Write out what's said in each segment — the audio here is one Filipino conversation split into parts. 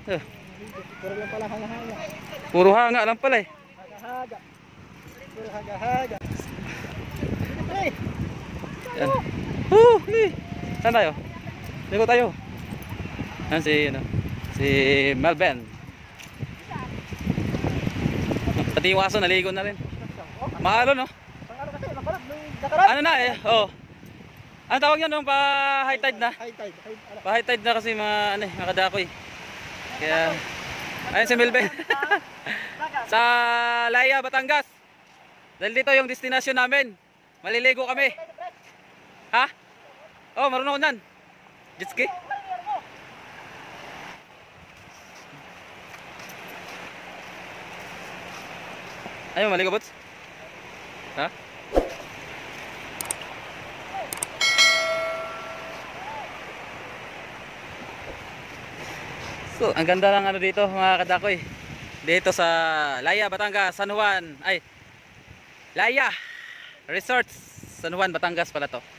Eh, Puro lang pala hanga-hanga. puro hanga lang pala eh. Haga-haga. Puro haga-haga. Ay! Yan. Eh. Saan tayo? Ligo tayo. Yan si, ano, si Melvin. Pati yung aso naligo na rin. Maalo no? Pang ano kasi, makulat. May nakaraan. Ano na eh, oh. Ano tawag yan nung pa high tide na? High tide. Pa high tide na kasi mga, ano eh, mga kadakoy. Kaya, ayun si Melvin. Sa Laya, Batangas. Dahil dito yung destination namin. Maliligo kami. Ha? Oh, marunong ko nan. Jet ski? Ayaw, maligo bots? Ha? So, ang ganda ng ano dito mga kadakoy. Dito sa Laya, Batangas, San Juan. Ay, Laya Resorts, San Juan, Batangas pala to.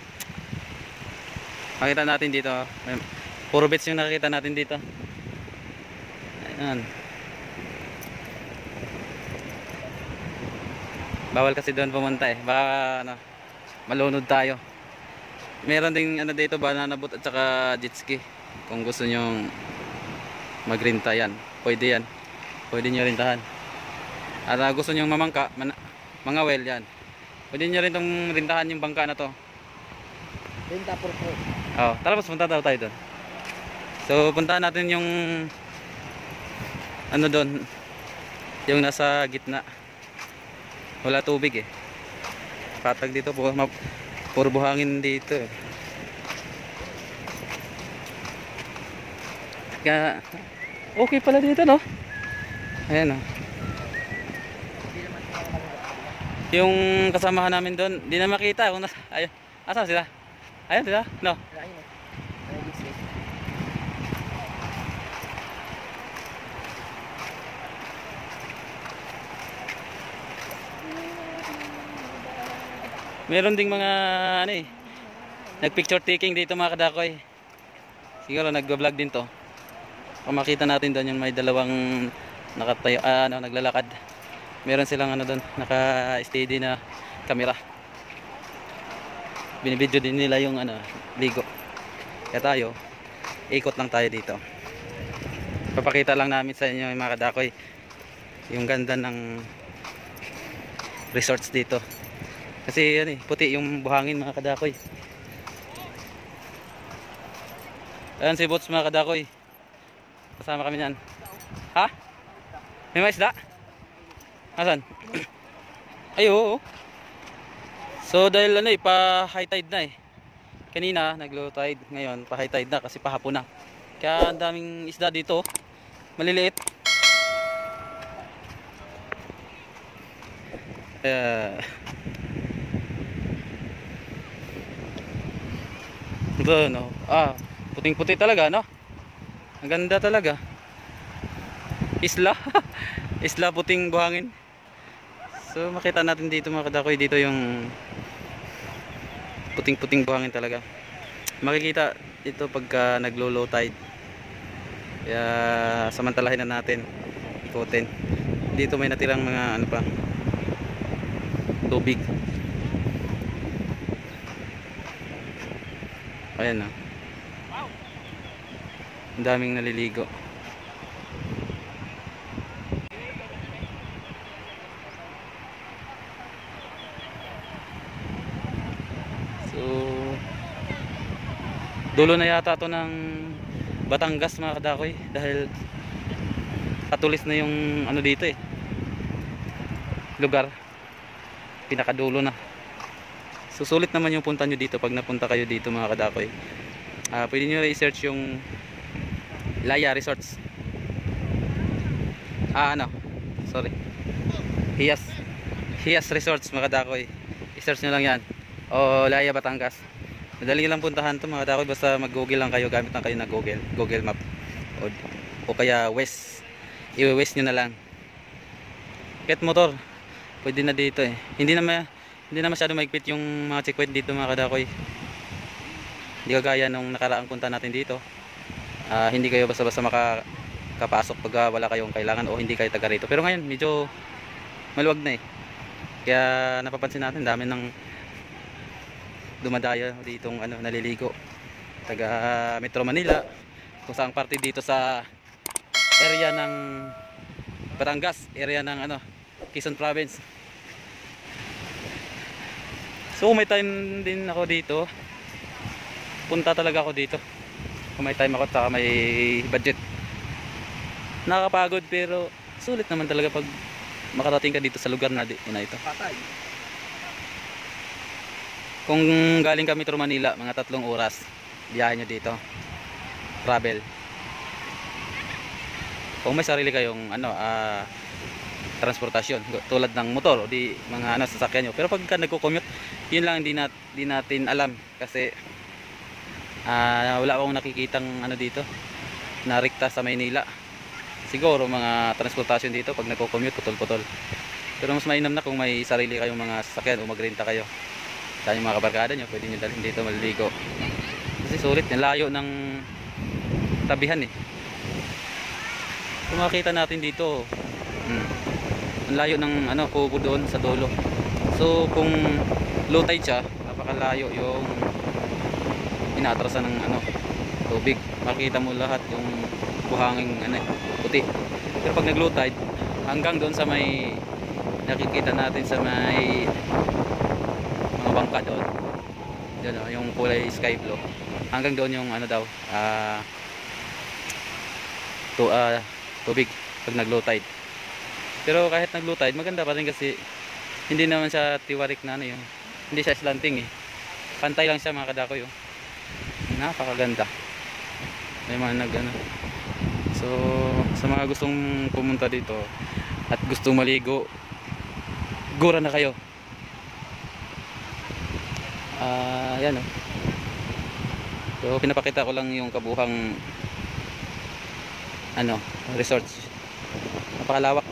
Makita natin dito. Puro beach yung nakikita natin dito. Ayan. Bawal kasi doon pumunta eh. Baka ano, malunod tayo. Meron ding ano dito, banana boat at saka jet ski. Kung gusto nyong magrenta yan, pwede yan. Pwede nyo rintahan. At gusto nyong mamangka, mga well yan. Pwede nyo rin itong rintahan yung bangka na to. Benta por pro. Oh, tara mas punta daw tayo doon. So puntahan natin yung ano doon, yung nasa gitna. Wala tubig eh. Patag dito, puro buhangin dito eh. Kaya okay pala dito no. Ayan oh. Yung kasamahan namin doon, di na makita kung nasa, ayun. Asan sila? Ayun sila? No. Meron ding mga ano eh, nag-picture taking dito mga kadakoy. Siguro nag-vlog din to. Kung makita natin doon yung may dalawang nakatayo, ano, naglalakad. Meron silang ano doon, naka-steady na camera. Binibidyo din nila yung ano, ligo. Kaya tayo, ikot lang tayo dito. Papakita lang namin sa inyo yung mga kadakoy, yung ganda ng resorts dito. Kasi yan eh, puti yung buhangin mga kadakoy. Ayan si Bots mga kadakoy. Kasama kami niyan. Ha? May mais da? Asan? Ay oo. So dahil ano eh, pa high tide na eh. Kanina nag low tide, ngayon pa high tide na kasi pahapon na. Kaya ang daming isda dito. Maliliit. Ito no. Puting-puti talaga no. Ang ganda talaga. Isla. Isla puting buhangin. So makita natin dito mga kadakoy, dito yung puting-puting buhangin talaga. Makikita dito pagka naglo-low tide. Kaya samantalahin na natin. Ikutin. Dito may natirang mga ano pa, tubig. Ayan na. Ang daming naliligo. So dulo na yata to ng Batangas mga kadakoy, dahil katulis na yung ano dito eh, lugar. Pinakadulo na. Susulit naman yung punta nyo dito pag napunta kayo dito mga kadakoy. Pwede nyo i-search yung Laya Resorts. Sorry. Hiyas Resorts mga kadakoy. I-search nyo lang yan. O Laya Batangas. Madali lang puntahan to mga kadakoy, basta mag-google lang kayo, gamit lang kayo na Google Map. O kaya Waze. I-Waze nyo na lang. Kahit motor, pwede na dito eh. Hindi na masyado maigpit yung mga checkpoint dito mga kadakoy. Hindi kagaya nung nakaraang punta natin dito. Hindi kayo basta-basta kapasok pag wala kayong kailangan o hindi kayo taga rito. Pero ngayon medyo maluwag na eh. Kaya napapansin natin dami ng dumadaya ditong naliligo. Taga Metro Manila, kung saang parte dito sa area ng Batangas, area ng Quezon Province. So kung may time din ako dito, punta talaga ako dito. Kung may time ako at may budget. Nakakapagod pero sulit naman talaga pag makarating ka dito sa lugar na ito. Kung galing ka Metro Manila, mga 3 oras biyahe nyo dito, travel. Kung may sarili kayong transportasyon tulad ng motor o di mga sasakyan nyo. Pero pagka nagko-commute, yun lang di natin alam kasi wala akong nakikitang dito na rekta sa Maynila. Siguro mga transportasyon dito pag nagko-commute putol-putol. Pero mas mainam na kung may sarili kayong mga sasakyan o magrenta kayo. Sa yung mga kabarkada nyo, pwede nyo dalhin dito maliligo. Kasi sulit, layo ng tabihan eh. Kung makita natin dito, ang layo ng kubo doon sa dulo. So kung low tide siya, napakalayo yung inaatrasan ng tubig. Makita mo lahat yung buhanging puti. Pero pag nag low tide, hanggang doon sa may nakikita natin sa may mga bangka doon. Yun, yung kulay sky blue. Hanggang doon yung tubig pag nag low tide. Pero kahit nag low tide, maganda pa rin kasi hindi naman siya tiwarik na yun. Hindi siya slanting eh. Pantay lang siya mga kadakoy. Napakaganda. May mga So sa mga gustong pumunta dito at gustong maligo, gura na kayo. Yan oh. So pinapakita ko lang yung kabuhang resort. Napakalawak.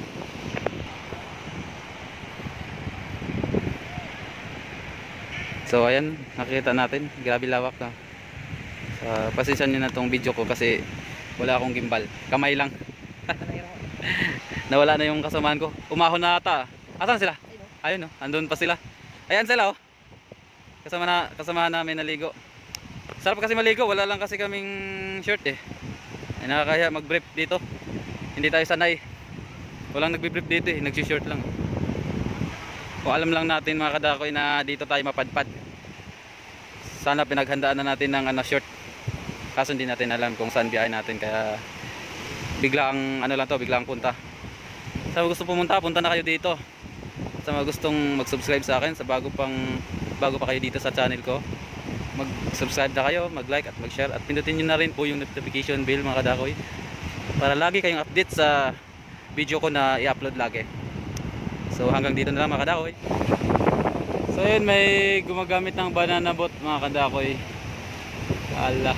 So ayan, nakikita natin, grabe lawak na. Pasensya niyo na tong video ko kasi wala akong gimbal, kamay lang. Nawala na yung kasamaan ko, umahon na ata. Asan sila? Ayun oh, andun pa sila. Ayan sila oh. Kasama namin naligo. Sarap kasi maligo, wala lang kasi kaming shirt eh. Ay nakakaya mag-brief dito. Hindi tayo sanay. Walang nagbi-brief dito eh, nagsi-shirt lang. Kung alam lang natin mga kadakoy na dito tayo mapadpad, sana pinaghandaan na natin ng short. Kaso hindi natin alam kung saan biyahe natin, kaya biglang biglang punta. Sa mga gustong pumunta, punta na kayo dito. Sa mga gustong mag-subscribe sa akin, bago pa kayo dito sa channel ko, mag-subscribe na kayo, mag-like at mag-share, at pindutin niyo na rin po yung notification bell mga kadakoy para lagi kayong update sa video ko na i-upload lagi. So hanggang dito na lang mga kadakoy. So yun, may gumagamit ng banana boat mga kadakoy. Ala.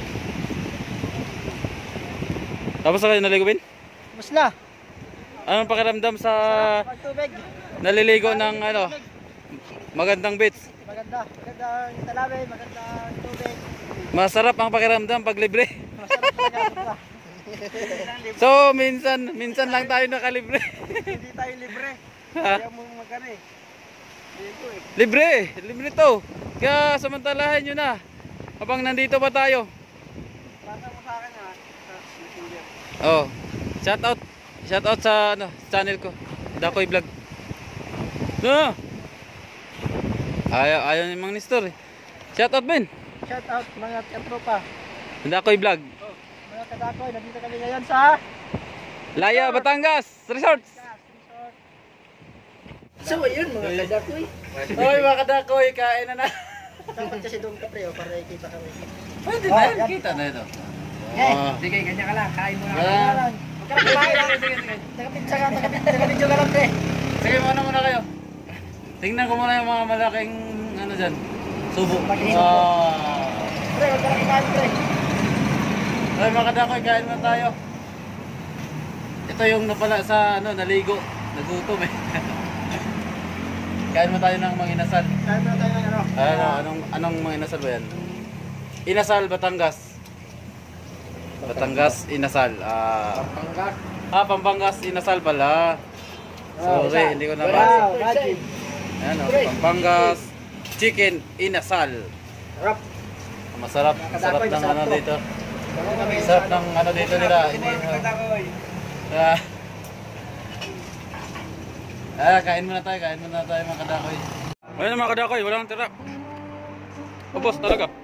Tapos na kayo naligo, Ben? Mas na. Anong pakiramdam sa Magtubig. naliligo ng magandang beach? Magandang talawin, magandang tubig. Masarap ang pakiramdam pag libre. Masarap talaga. So minsan lang tayo nakalibre. Hindi tayo libre. Kaya mo magkano eh. Libre to. Kaya samantalahin nyo na habang nandito pa tayo. Basta mo sa akin ha. Oh, shout out sa channel ko, Dakoy Vlog. No. Ayaw ni Mang Nestor eh. Shout out, Ben. Shout out mga katropa. Dakoy Vlog. Oh, mga kadakoy, nandito kami ngayon sa Laya, Batangas Resorts. So ayun mga kadakoy. Oy mga kadakoy, kain na. Dapat kasi doon ka pre, para ikita kami. Pwede na yan, kita na ito. Sige, ganyan ka lang, kain mo Ah. lang. Sige. Nakapidyo ka lang pre. Sige, muna kayo. Tingnan ko muna yung mga malaking dyan. Subo. Pre, huwag ka lang kumain pre. Oy mga kadakoy, kain na tayo. Ito yung napala sa naligo. Nagutom eh. Kain mo tayo ng mga inasal. Kain mo tayo ng Anong mga inasal ba yan? Inasal, Batangas. Batangas Inasal. Pampangas Inasal pala. Sorry, hindi ko nabasa. Ayan, Pampangas Chicken Inasal. Masarap. Masarap ng ano dito. Masarap ng ano dito nila. Kain muna tayo mga kadakoy. Ayun mga kadakoy, walang tira. Ubos talaga.